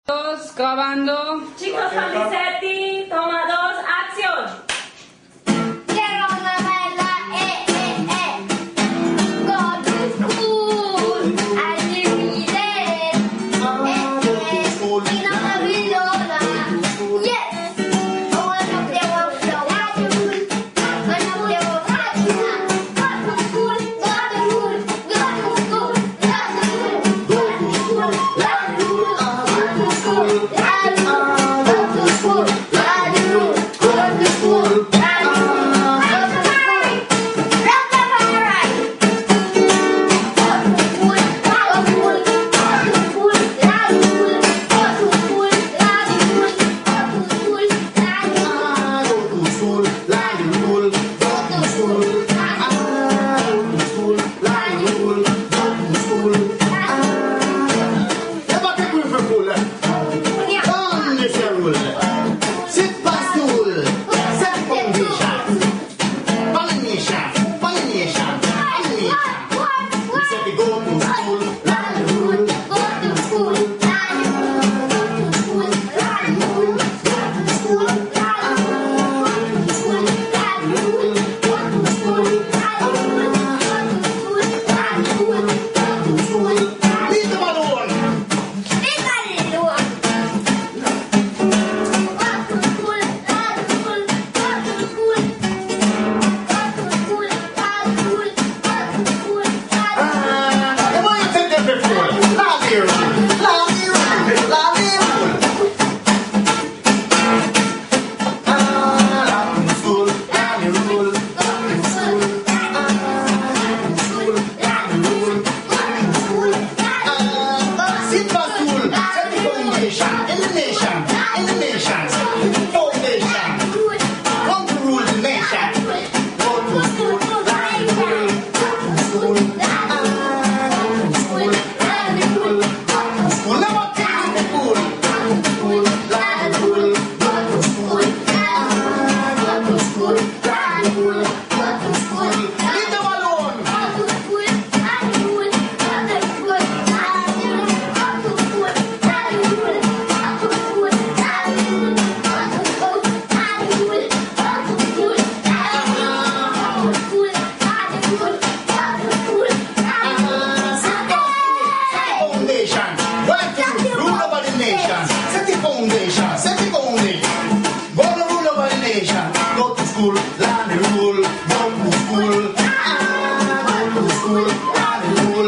Dos, grabando. Chicos, Fantisetti, toma dos, acción. Quiero una bella, go to school, I live there, in a villona, yes, I wanna play one flower, I wanna play one flower, go to school, go to school, go to school, go to school, go to school, go to school, go to school.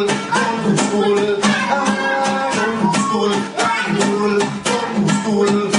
School.